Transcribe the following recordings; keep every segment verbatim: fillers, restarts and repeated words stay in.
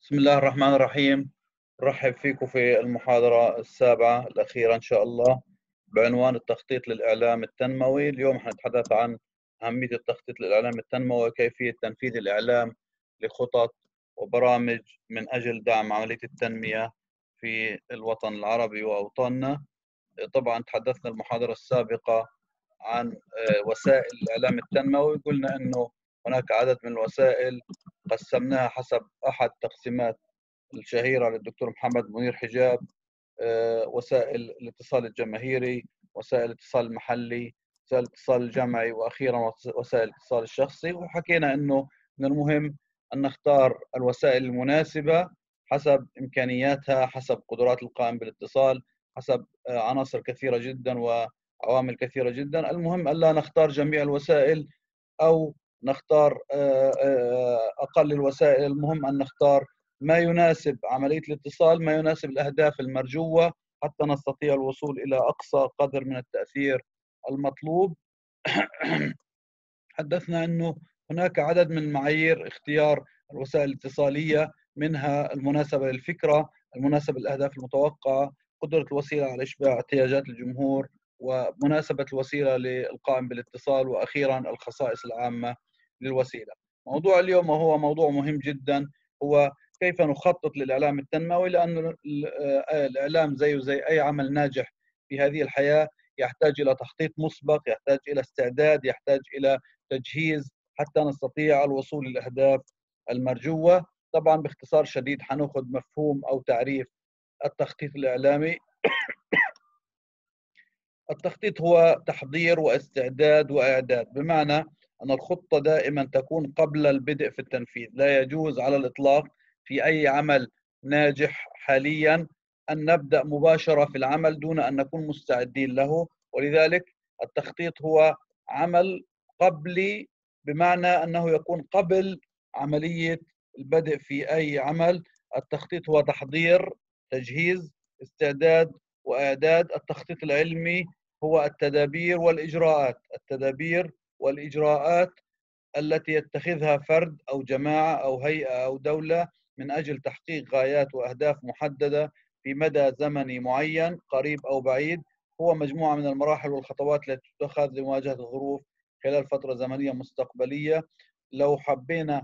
بسم الله الرحمن الرحيم. نرحب فيكم في المحاضرة السابعة الأخيرة إن شاء الله بعنوان التخطيط للإعلام التنموي. اليوم حنتحدث عن أهمية التخطيط للإعلام التنموي وكيفية تنفيذ الإعلام لخطط وبرامج من أجل دعم عملية التنمية في الوطن العربي وأوطاننا. طبعا تحدثنا المحاضرة السابقة عن وسائل الإعلام التنموي، قلنا أنه هناك عدد من الوسائل قسمناها حسب أحد تقسيمات الشهيرة للدكتور محمد منير حجاب: وسائل الاتصال الجماهيري، وسائل الاتصال المحلي، وسائل الاتصال الجمعي، وأخيرا وسائل الاتصال الشخصي. وحكينا أنه من المهم أن نختار الوسائل المناسبة حسب إمكانياتها، حسب قدرات القائم بالاتصال، حسب عناصر كثيرة جدا وعوامل كثيرة جدا. المهم ألا نختار جميع الوسائل أو نختار أقل الوسائل، المهم أن نختار ما يناسب عملية الاتصال، ما يناسب الأهداف المرجوة حتى نستطيع الوصول إلى أقصى قدر من التأثير المطلوب. حدثنا أنه هناك عدد من معايير اختيار الوسائل الاتصالية، منها المناسبة للفكرة، المناسبة للأهداف المتوقعة، قدرة الوسيلة على إشباع احتياجات الجمهور، ومناسبة الوسيلة للقائم بالاتصال، وأخيرا الخصائص العامة للوسيلة. موضوع اليوم وهو موضوع مهم جدا، هو كيف نخطط للإعلام التنموي، لأن الإعلام زيه زي أي عمل ناجح في هذه الحياة يحتاج إلى تخطيط مسبق، يحتاج إلى استعداد، يحتاج إلى تجهيز حتى نستطيع الوصول للأهداف المرجوة. طبعا باختصار شديد حناخذ مفهوم أو تعريف التخطيط الإعلامي. التخطيط هو تحضير واستعداد وإعداد، بمعنى أن الخطة دائما تكون قبل البدء في التنفيذ. لا يجوز على الإطلاق في أي عمل ناجح حاليا أن نبدأ مباشرة في العمل دون أن نكون مستعدين له، ولذلك التخطيط هو عمل قبلي، بمعنى أنه يكون قبل عملية البدء في أي عمل. التخطيط هو تحضير، تجهيز، استعداد وإعداد. التخطيط العلمي هو التدابير والإجراءات، التدابير والإجراءات التي يتخذها فرد أو جماعة أو هيئة أو دولة من أجل تحقيق غايات وأهداف محددة في مدى زمني معين قريب أو بعيد. هو مجموعة من المراحل والخطوات التي تتخذ لمواجهة الظروف خلال فترة زمنية مستقبلية. لو حبينا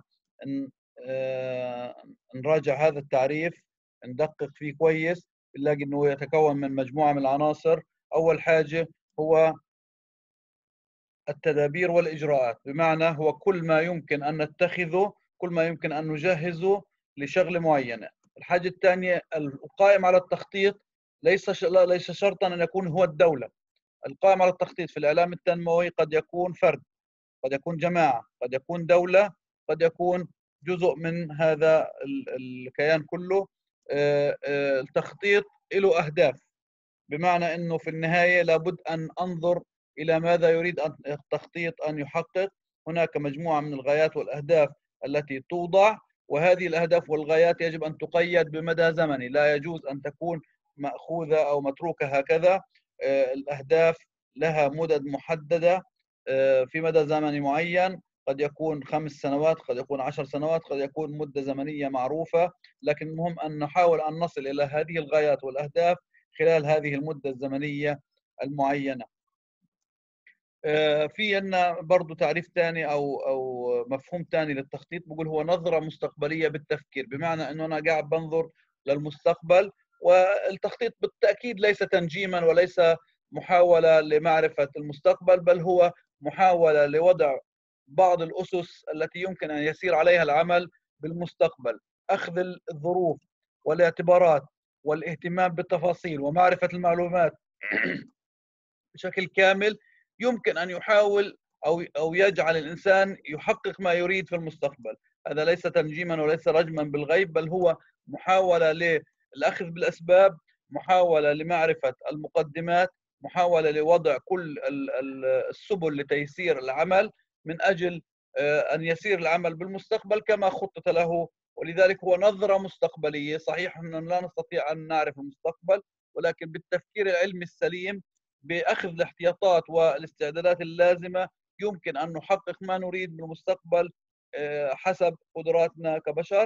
نراجع هذا التعريف، ندقق فيه كويس، بنلاقي أنه يتكون من مجموعة من العناصر. أول حاجة هو التدابير والإجراءات، بمعنى هو كل ما يمكن أن نتخذه، كل ما يمكن أن نجهزه لشغلة معينة. الحاجة الثانية، القائم على التخطيط ليس ليس شرطا أن يكون هو الدولة. القائم على التخطيط في الإعلام التنموي قد يكون فرد، قد يكون جماعة، قد يكون دولة، قد يكون جزء من هذا الكيان كله. التخطيط له أهداف، بمعنى أنه في النهاية لابد أن أنظر إلى ماذا يريد التخطيط أن يحقق. هناك مجموعة من الغايات والأهداف التي توضع، وهذه الأهداف والغايات يجب أن تقيد بمدى زمني، لا يجوز أن تكون مأخوذة أو متروكة هكذا. الأهداف لها مدد محددة في مدى زمني معين، قد يكون خمس سنوات، قد يكون عشر سنوات، قد يكون مدة زمنية معروفة، لكن المهم أن نحاول أن نصل إلى هذه الغايات والأهداف خلال هذه المدة الزمنية المعينة. في عندنا برضو تعريف ثاني أو أو مفهوم ثاني للتخطيط، بقول هو نظرة مستقبلية بالتفكير، بمعنى أنه أنا قاعد بنظر للمستقبل. والتخطيط بالتأكيد ليس تنجيما وليس محاولة لمعرفة المستقبل، بل هو محاولة لوضع بعض الأسس التي يمكن أن يسير عليها العمل بالمستقبل. أخذ الظروف والاعتبارات والاهتمام بالتفاصيل ومعرفة المعلومات بشكل كامل يمكن أن يحاول أو أو يجعل الإنسان يحقق ما يريد في المستقبل. هذا ليس تنجيما وليس رجما بالغيب، بل هو محاولة للأخذ بالأسباب، محاولة لمعرفة المقدمات، محاولة لوضع كل السبل لتيسير العمل من أجل أن يسير العمل بالمستقبل كما خطط له. ولذلك هو نظرة مستقبلية. صحيح أننا لا نستطيع أن نعرف المستقبل، ولكن بالتفكير العلمي السليم، بأخذ الاحتياطات والاستعدادات اللازمة، يمكن أن نحقق ما نريد بالمستقبل حسب قدراتنا كبشر.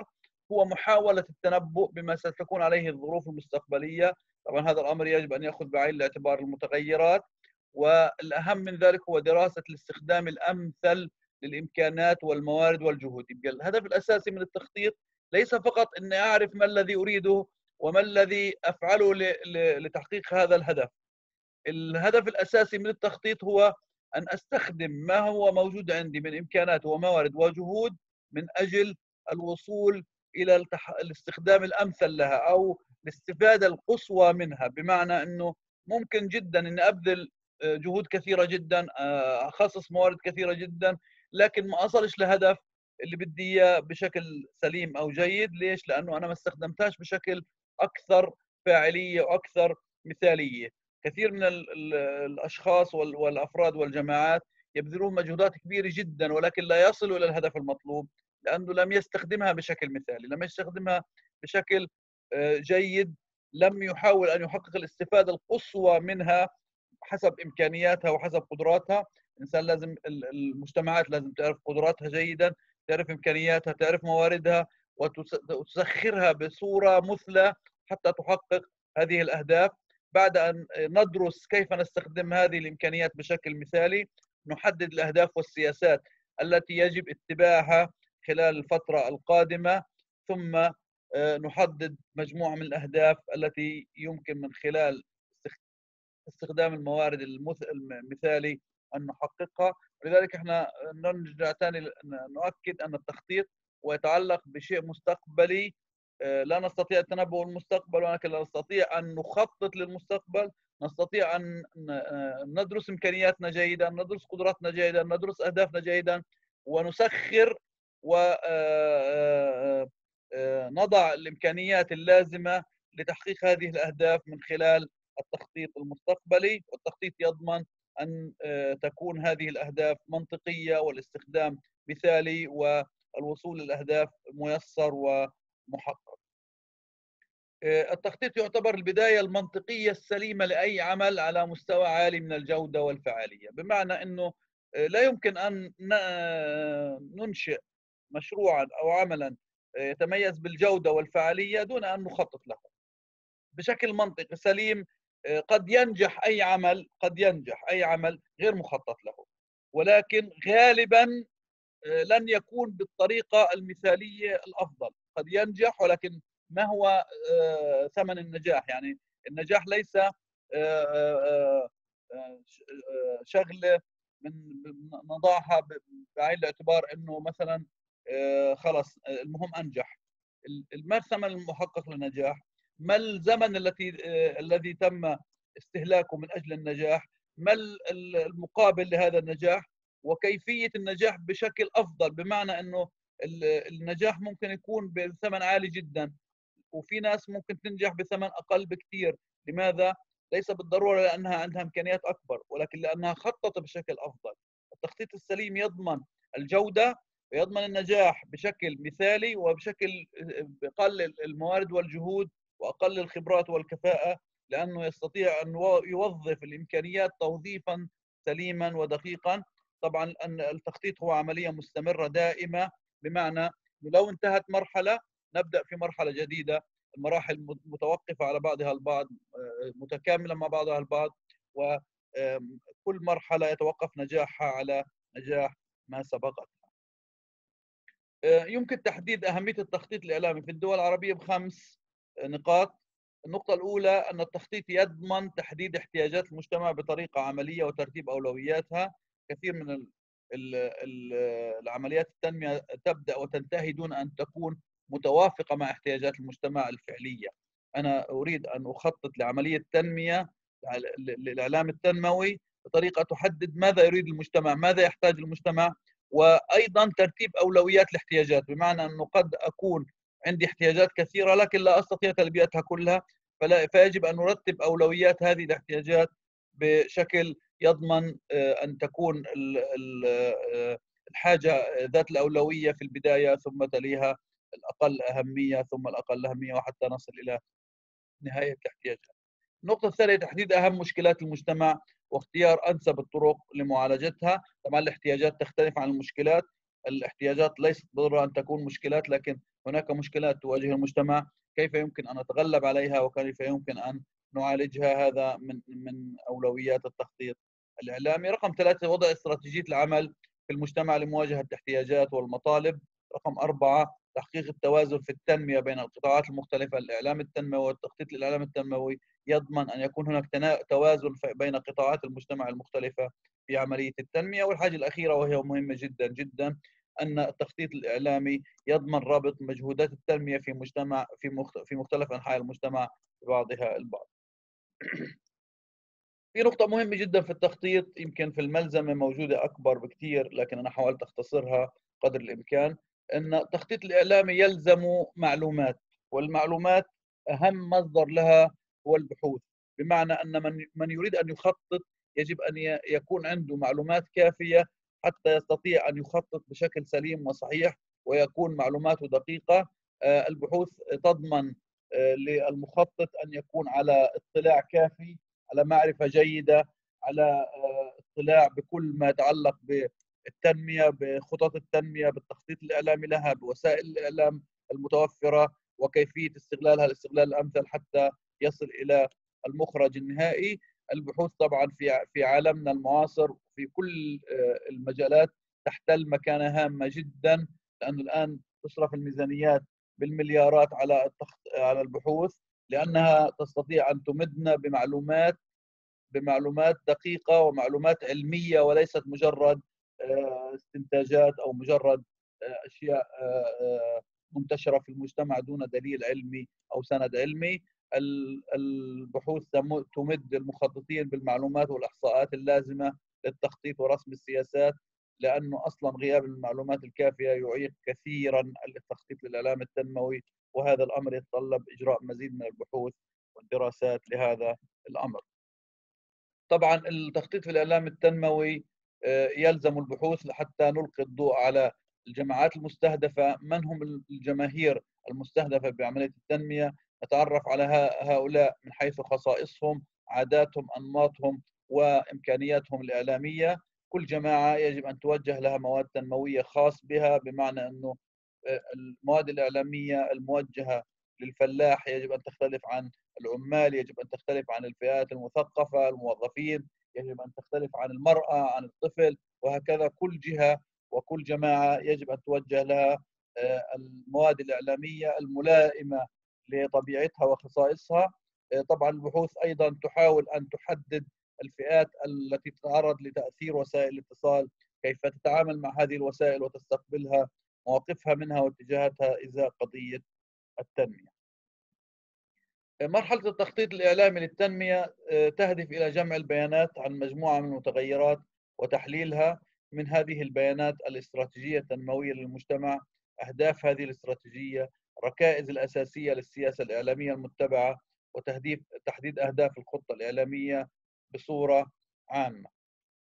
هو محاولة التنبؤ بما ستكون عليه الظروف المستقبلية. طبعا هذا الأمر يجب أن يأخذ بعين الاعتبار المتغيرات، والأهم من ذلك هو دراسة الاستخدام الأمثل للإمكانات والموارد والجهود. يبقى الهدف الأساسي من التخطيط ليس فقط أني أعرف ما الذي أريده وما الذي أفعله لتحقيق هذا الهدف. الهدف الأساسي من التخطيط هو أن أستخدم ما هو موجود عندي من إمكانات وموارد وجهود من أجل الوصول إلى التح... الاستخدام الأمثل لها أو الاستفادة القصوى منها. بمعنى أنه ممكن جدا أن أبذل جهود كثيرة جدا، أخصص موارد كثيرة جدا، لكن ما أصلش لهدف اللي بدي إياه بشكل سليم أو جيد. ليش؟ لأنه أنا ما استخدمتهاش بشكل أكثر فاعلية وأكثر مثالية. كثير من الأشخاص والأفراد والجماعات يبذلون مجهودات كبيرة جدا ولكن لا يصلوا إلى الهدف المطلوب لأنه لم يستخدمها بشكل مثالي، لم يستخدمها بشكل جيد، لم يحاول أن يحقق الاستفادة القصوى منها حسب إمكانياتها وحسب قدراتها. الإنسان لازم، المجتمعات لازم تعرف قدراتها جيدا، تعرف إمكانياتها، تعرف مواردها، وتسخرها بصورة مثلى حتى تحقق هذه الأهداف. بعد أن ندرس كيف نستخدم هذه الإمكانيات بشكل مثالي، نحدد الأهداف والسياسات التي يجب اتباعها خلال الفترة القادمة، ثم نحدد مجموعة من الأهداف التي يمكن من خلال استخدام الموارد المثالي أن نحققها. ولذلك احنا نرجع ثاني نؤكد أن التخطيط ويتعلق بشيء مستقبلي. لا نستطيع التنبؤ بالمستقبل، ولكن لا نستطيع أن نخطط للمستقبل. نستطيع أن ندرس إمكانياتنا جيدا، ندرس قدراتنا جيدا، ندرس أهدافنا جيدا، ونسخر ونضع الإمكانيات اللازمة لتحقيق هذه الأهداف من خلال التخطيط المستقبلي. والتخطيط يضمن أن تكون هذه الأهداف منطقية والاستخدام مثالي والوصول للأهداف ميسر ومحقق. التخطيط يعتبر البداية المنطقية السليمة لأي عمل على مستوى عالي من الجودة والفعالية. بمعنى أنه لا يمكن أن ننشئ مشروعا أو عملا يتميز بالجودة والفعالية دون أن نخطط له بشكل منطقي سليم. قد ينجح أي عمل، قد ينجح أي عمل غير مخطط له، ولكن غالبا لن يكون بالطريقة المثالية الأفضل. قد ينجح، ولكن ما هو ثمن النجاح؟ يعني النجاح ليس شغلة من نضعها بعين الاعتبار أنه مثلا خلص المهم أنجح. ما الثمن المحقق للنجاح؟ ما الزمن التي الذي تم استهلاكه من أجل النجاح؟ ما المقابل لهذا النجاح؟ وكيفية النجاح بشكل أفضل. بمعنى أنه النجاح ممكن يكون بثمن عالي جدا، وفي ناس ممكن تنجح بثمن أقل بكثير. لماذا؟ ليس بالضرورة لأنها عندها إمكانيات أكبر، ولكن لأنها خطط بشكل أفضل. التخطيط السليم يضمن الجودة ويضمن النجاح بشكل مثالي وبشكل بقلل الموارد والجهود وأقل الخبرات والكفاءة، لأنه يستطيع أن يوظف الإمكانيات توظيفا سليما ودقيقا. طبعا أن التخطيط هو عملية مستمرة دائمة، بمعنى لو انتهت مرحلة نبدأ في مرحلة جديدة. المراحل متوقفة على بعضها البعض، متكاملة مع بعضها البعض، وكل مرحلة يتوقف نجاحها على نجاح ما سبقتها. يمكن تحديد أهمية التخطيط الإعلامي في الدول العربية بخمس نقاط. النقطة الأولى أن التخطيط يضمن تحديد احتياجات المجتمع بطريقة عملية وترتيب أولوياتها. كثير من ال ال ال العمليات التنمية تبدأ وتنتهي دون أن تكون متوافقة مع احتياجات المجتمع الفعلية. أنا أريد أن أخطط لعملية تنمية للإعلام التنموي بطريقة تحدد ماذا يريد المجتمع، ماذا يحتاج المجتمع، وأيضا ترتيب أولويات الاحتياجات. بمعنى أنه قد أكون عندي احتياجات كثيرة لكن لا أستطيع تلبيتها كلها، فلا فيجب أن نرتب أولويات هذه الاحتياجات بشكل يضمن أن تكون الحاجة ذات الأولوية في البداية، ثم تليها الأقل أهمية، ثم الأقل أهمية، وحتى نصل إلى نهاية الاحتياجات. النقطة الثانية تحديد أهم مشكلات المجتمع واختيار أنسب الطرق لمعالجتها. طبعا الاحتياجات تختلف عن المشكلات. الاحتياجات ليست بالضرورة أن تكون مشكلات، لكن هناك مشكلات تواجه المجتمع، كيف يمكن أن نتغلب عليها وكيف يمكن أن نعالجها. هذا من من أولويات التخطيط الإعلامي. رقم ثلاثة، وضع استراتيجية العمل في المجتمع لمواجهة الاحتياجات والمطالب. رقم أربعة، تحقيق التوازن في التنمية بين القطاعات المختلفة. الإعلام التنموي والتخطيط للإعلام التنموي يضمن أن يكون هناك توازن بين قطاعات المجتمع المختلفة في عملية التنمية. والحاجة الأخيرة وهي مهمة جدا جدا، أن التخطيط الإعلامي يضمن ربط مجهودات التنمية في مجتمع في في مختلف أنحاء المجتمع ببعضها البعض. في نقطة مهمة جدا في التخطيط، يمكن في الملزمة موجودة أكبر بكثير لكن أنا حاولت أختصرها قدر الإمكان، أن التخطيط الإعلامي يلزم معلومات، والمعلومات أهم مصدر لها هو البحوث. بمعنى أن من من يريد أن يخطط يجب أن يكون عنده معلومات كافية حتى يستطيع أن يخطط بشكل سليم وصحيح ويكون معلوماته دقيقة. البحوث تضمن للمخطط أن يكون على اطلاع كافي، على معرفة جيدة، على اطلاع بكل ما يتعلق بالتنمية، بخطط التنمية، بالتخطيط الإعلامي لها، بوسائل الإعلام المتوفرة وكيفية استغلالها الاستغلال الأمثل حتى يصل إلى المخرج النهائي. البحوث طبعا في في عالمنا المعاصر في كل المجالات تحتل مكانة هامة جدا، لأنه الآن تصرف الميزانيات بالمليارات على التخط... على البحوث، لأنها تستطيع أن تمدنا بمعلومات بمعلومات دقيقة ومعلومات علمية، وليست مجرد استنتاجات أو مجرد أشياء منتشرة في المجتمع دون دليل علمي أو سند علمي. البحوث تمد المخططين بالمعلومات والإحصاءات اللازمة للتخطيط ورسم السياسات، لأنه أصلا غياب المعلومات الكافية يعيق كثيرا التخطيط للإعلام التنموي، وهذا الأمر يتطلب إجراء مزيد من البحوث والدراسات لهذا الأمر. طبعا التخطيط في الإعلام التنموي يلزم البحوث حتى نلقي الضوء على الجماعات المستهدفة، من هم الجماهير المستهدفة بعملية التنمية، نتعرف على هؤلاء من حيث خصائصهم، عاداتهم، أنماطهم، وإمكانياتهم الإعلامية. كل جماعة يجب أن توجه لها مواد تنموية خاص بها، بمعنى أنه المواد الإعلامية الموجهة للفلاح يجب أن تختلف عن العمال، يجب أن تختلف عن الفئات المثقفة، الموظفين، يجب أن تختلف عن المرأة، عن الطفل، وهكذا كل جهة وكل جماعة يجب أن توجه لها المواد الإعلامية الملائمة لطبيعتها وخصائصها. طبعا البحوث أيضا تحاول أن تحدد الفئات التي تتعرض لتأثير وسائل الاتصال، كيف تتعامل مع هذه الوسائل وتستقبلها، مواقفها منها واتجاهاتها إزاء قضية التنمية. مرحلة التخطيط الإعلامي للتنمية تهدف إلى جمع البيانات عن مجموعة من المتغيرات وتحليلها. من هذه البيانات الاستراتيجية التنموية للمجتمع، أهداف هذه الاستراتيجية، الركائز الأساسية للسياسة الإعلامية المتبعة، وتهديف تحديد أهداف الخطة الإعلامية بصورة عامة.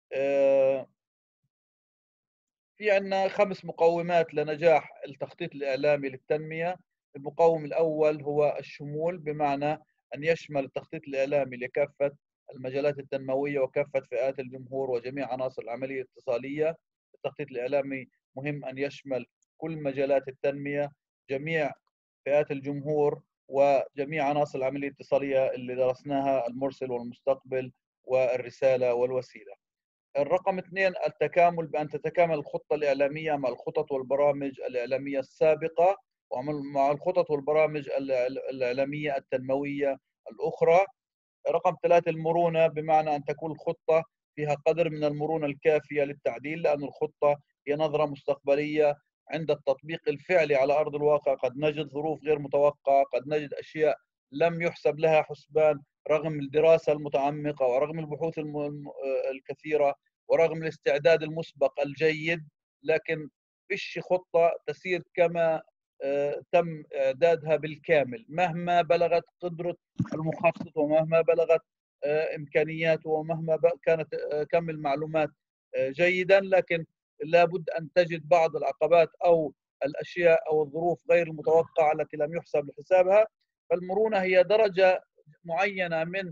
في عندنا خمس مقومات لنجاح التخطيط الإعلامي للتنمية. المقوم الأول هو الشمول، بمعنى أن يشمل التخطيط الإعلامي لكافة المجالات التنموية وكافة فئات الجمهور وجميع عناصر العملية الاتصالية. التخطيط الإعلامي مهم أن يشمل كل مجالات التنمية، جميع فئات الجمهور، وجميع عناصر العملية الاتصالية اللي درسناها، المرسل والمستقبل والرسالة والوسيلة. الرقم اثنين، التكامل، بأن تتكامل الخطة الإعلامية مع الخطط والبرامج الإعلامية السابقة ومع الخطط والبرامج الإعلامية التنموية الأخرى. رقم ثلاثة، المرونة، بمعنى أن تكون الخطة فيها قدر من المرونة الكافية للتعديل، لأن الخطة هي نظرة مستقبلية. عند التطبيق الفعلي على أرض الواقع قد نجد ظروف غير متوقعة، قد نجد أشياء لم يحسب لها حسبان رغم الدراسة المتعمقة ورغم البحوث الكثيرة ورغم الاستعداد المسبق الجيد، لكن فيش خطة تسير كما تم إعدادها بالكامل مهما بلغت قدرة المخطط ومهما بلغت إمكانياته ومهما كانت كم المعلومات جيدا، لكن لابد أن تجد بعض العقبات أو الأشياء أو الظروف غير المتوقعة التي لم يحسب لحسابها. فالمرونة هي درجة معينة من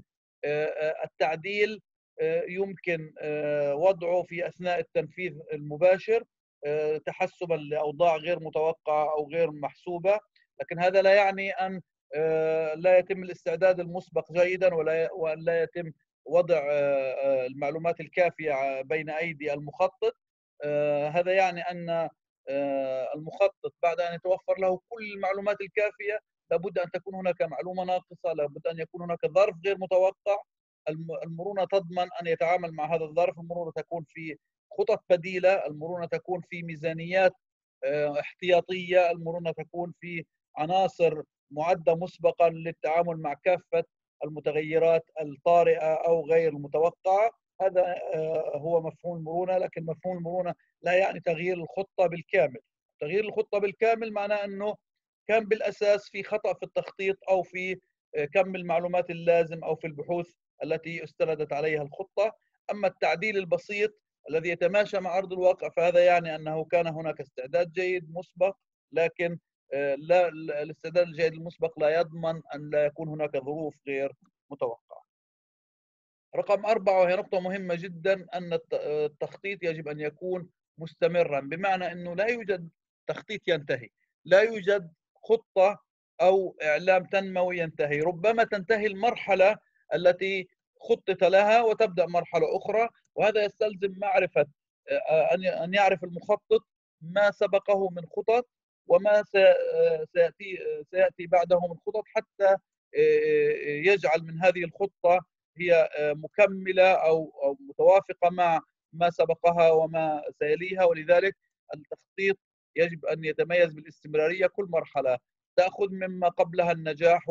التعديل يمكن وضعه في أثناء التنفيذ المباشر، تحسبا لاوضاع غير متوقعه او غير محسوبه، لكن هذا لا يعني ان لا يتم الاستعداد المسبق جيدا ولا وان لا يتم وضع المعلومات الكافيه بين ايدي المخطط. هذا يعني ان المخطط بعد ان يتوفر له كل المعلومات الكافيه لابد ان تكون هناك معلومه ناقصه، لابد ان يكون هناك ظرف غير متوقع. المرونه تضمن ان يتعامل مع هذا الظرف، المرونه تكون في خطط بديله، المرونه تكون في ميزانيات احتياطيه، المرونه تكون في عناصر معده مسبقا للتعامل مع كافه المتغيرات الطارئه او غير المتوقعه. هذا هو مفهوم المرونه، لكن مفهوم المرونه لا يعني تغيير الخطه بالكامل. تغيير الخطه بالكامل معناه انه كان بالاساس في خطا في التخطيط او في كم المعلومات اللازم او في البحوث التي استندت عليها الخطه. اما التعديل البسيط الذي يتماشى مع ارض الواقع فهذا يعني انه كان هناك استعداد جيد مسبق، لكن لا الاستعداد الجيد المسبق لا يضمن ان لا يكون هناك ظروف غير متوقعه. رقم أربعة وهي نقطة مهمة جدا، أن التخطيط يجب أن يكون مستمرا، بمعنى أنه لا يوجد تخطيط ينتهي، لا يوجد خطة أو إعلام تنموي ينتهي. ربما تنتهي المرحلة التي خطط لها وتبدأ مرحلة أخرى، وهذا يستلزم معرفة أن يعرف المخطط ما سبقه من خطط وما سيأتي سيأتي بعده من خطط، حتى يجعل من هذه الخطة هي مكملة أو أو متوافقة مع ما سبقها وما سيليها. ولذلك التخطيط يجب أن يتميز بالاستمرارية، كل مرحلة تأخذ مما قبلها النجاح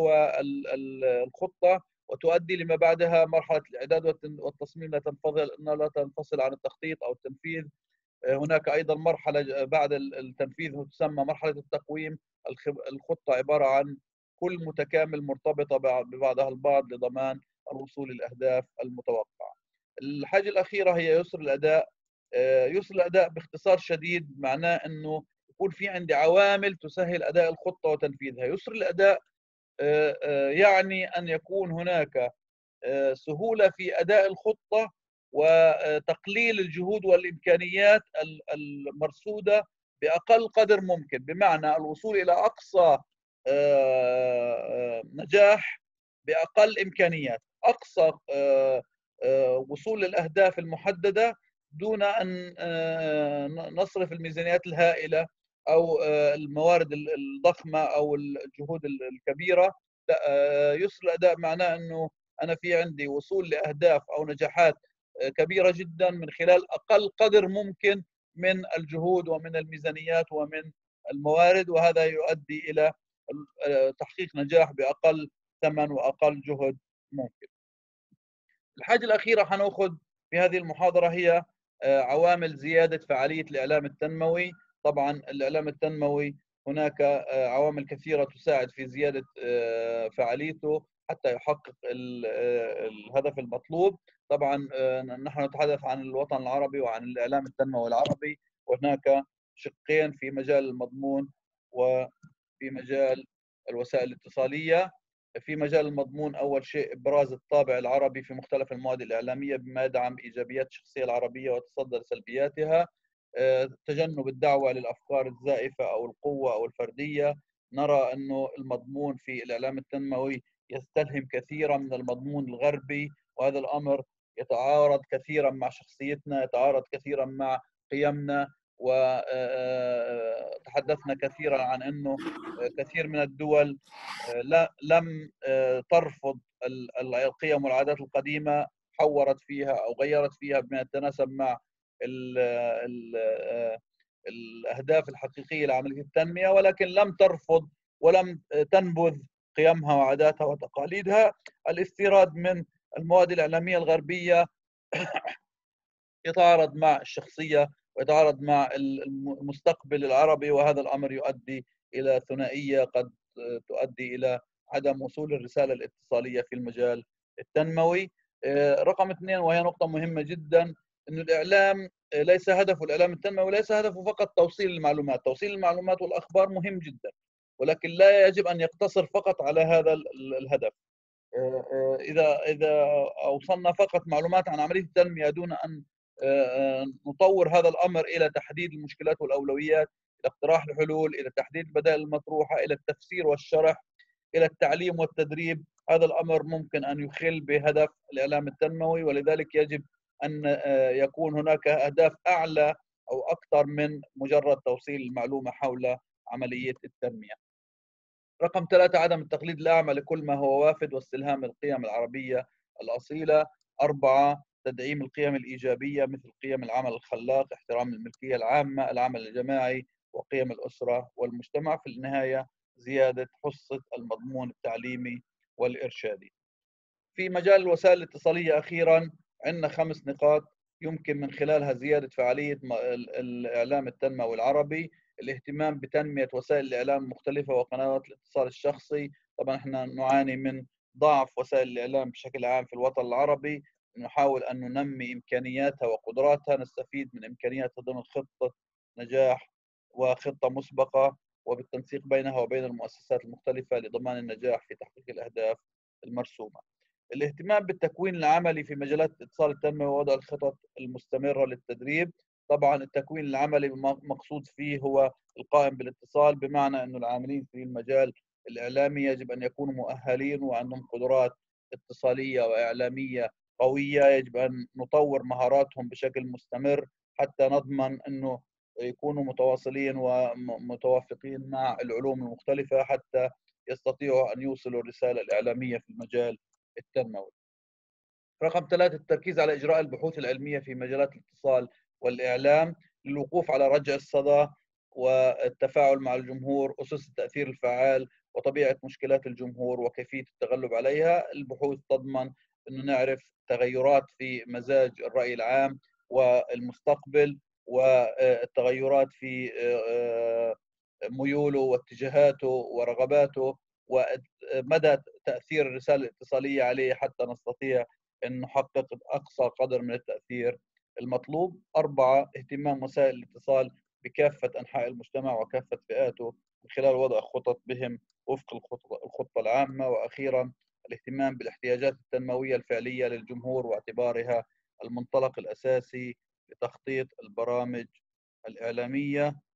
والخطة وتؤدي لما بعدها مرحلة الإعداد والتصميم، لا تنفصل لا تنفصل عن التخطيط أو التنفيذ. هناك أيضا مرحلة بعد التنفيذ تسمى مرحلة التقويم. الخطة عبارة عن كل متكامل مرتبطة ببعضها البعض لضمان الوصول للأهداف المتوقعة. الحاجة الأخيرة هي يسر الأداء. يسر الأداء باختصار شديد معناه أنه يكون في عندي عوامل تسهل أداء الخطة وتنفيذها. يسر الأداء يعني أن يكون هناك سهولة في أداء الخطة وتقليل الجهود والإمكانيات المرصودة بأقل قدر ممكن، بمعنى الوصول إلى أقصى نجاح بأقل إمكانيات، أقصى وصول للأهداف المحددة دون أن نصرف الميزانيات الهائلة أو الموارد الضخمة أو الجهود الكبيرة. لا، يسر الأداء معناه أنه أنا في عندي وصول لأهداف أو نجاحات كبيرة جدا من خلال أقل قدر ممكن من الجهود ومن الميزانيات ومن الموارد، وهذا يؤدي إلى تحقيق نجاح بأقل ثمن وأقل جهد ممكن. الحاجة الأخيرة حنأخذ في هذه المحاضرة هي عوامل زيادة فعالية الإعلام التنموي. طبعا الإعلام التنموي هناك عوامل كثيرة تساعد في زيادة فعاليته حتى يحقق الهدف المطلوب. طبعا نحن نتحدث عن الوطن العربي وعن الإعلام التنموي العربي، وهناك شقين في مجال المضمون وفي مجال الوسائل الاتصالية. في مجال المضمون أول شيء إبراز الطابع العربي في مختلف المواد الإعلامية بما يدعم إيجابيات الشخصية العربية ويتصدى لسلبياتها. تجنب الدعوة للأفكار الزائفة أو القوة أو الفردية. نرى أنه المضمون في الإعلام التنموي يستلهم كثيرا من المضمون الغربي، وهذا الأمر يتعارض كثيرا مع شخصيتنا، يتعارض كثيرا مع قيمنا. وتحدثنا كثيرا عن أنه كثير من الدول لم ترفض القيم والعادات القديمة، حورت فيها أو غيرت فيها بما يتناسب مع ال ال الأهداف الحقيقية لعملية التنمية، ولكن لم ترفض ولم تنبذ قيمها وعاداتها وتقاليدها. الاستيراد من المواد الإعلامية الغربية يتعارض مع الشخصية ويتعارض مع المستقبل العربي، وهذا الأمر يؤدي إلى ثنائية قد تؤدي إلى عدم وصول الرسالة الاتصالية في المجال التنموي. رقم اثنين وهي نقطة مهمة جدا، أن الإعلام ليس هدفه الإعلام التنموي ليس هدفه فقط توصيل المعلومات. توصيل المعلومات والأخبار مهم جدا، ولكن لا يجب أن يقتصر فقط على هذا الهدف. إذا إذا أوصلنا فقط معلومات عن عملية التنمية دون أن نطور هذا الأمر إلى تحديد المشكلات والأولويات، إلى اقتراح الحلول، إلى تحديد البدائل المطروحة، إلى التفسير والشرح، إلى التعليم والتدريب. هذا الأمر ممكن أن يخل بهدف الإعلام التنموي، ولذلك يجب أن يكون هناك أهداف أعلى أو أكثر من مجرد توصيل المعلومة حول عملية التنمية. رقم ثلاثة، عدم التقليد الأعمى لكل ما هو وافد واستلهام القيم العربية الأصيلة. أربعة، تدعيم القيم الإيجابية مثل قيم العمل الخلاق، احترام الملكية العامة، العمل الجماعي، وقيم الأسرة والمجتمع. في النهاية زيادة حصة المضمون التعليمي والإرشادي. في مجال الوسائل الاتصالية أخيرا عندنا خمس نقاط يمكن من خلالها زيادة فعالية الإعلام التنموي العربي. الاهتمام بتنمية وسائل الإعلام المختلفة وقنوات الاتصال الشخصي. طبعا احنا نعاني من ضعف وسائل الإعلام بشكل عام في الوطن العربي، نحاول أن ننمي إمكانياتها وقدراتها، نستفيد من إمكانياتها ضمن خطة نجاح وخطة مسبقة، وبالتنسيق بينها وبين المؤسسات المختلفة لضمان النجاح في تحقيق الأهداف المرسومة. الاهتمام بالتكوين العملي في مجالات الاتصال التنموي ووضع الخطط المستمرة للتدريب. طبعا التكوين العملي مقصود فيه هو القائم بالاتصال، بمعنى أن العاملين في المجال الإعلامي يجب أن يكونوا مؤهلين وعندهم قدرات اتصالية وإعلامية قوية. يجب أن نطور مهاراتهم بشكل مستمر حتى نضمن أنه يكونوا متواصلين ومتوافقين مع العلوم المختلفة حتى يستطيعوا أن يوصلوا الرسالة الإعلامية في المجال التنموي. رقم ثلاثة، التركيز على إجراء البحوث العلمية في مجالات الاتصال والإعلام للوقوف على رجع الصدى والتفاعل مع الجمهور، أسس التأثير الفعال، وطبيعة مشكلات الجمهور وكيفية التغلب عليها. البحوث تضمن أن نعرف تغيرات في مزاج الرأي العام والمستقبل، والتغيرات في ميوله واتجاهاته ورغباته، ومدى تأثير الرسالة الاتصالية عليه حتى نستطيع أن نحقق أقصى قدر من التأثير المطلوب. أربعة، اهتمام وسائل الاتصال بكافة أنحاء المجتمع وكافة فئاته من خلال وضع خطط بهم وفق الخطة العامة. وأخيرا، الاهتمام بالاحتياجات التنموية الفعلية للجمهور واعتبارها المنطلق الأساسي لتخطيط البرامج الإعلامية.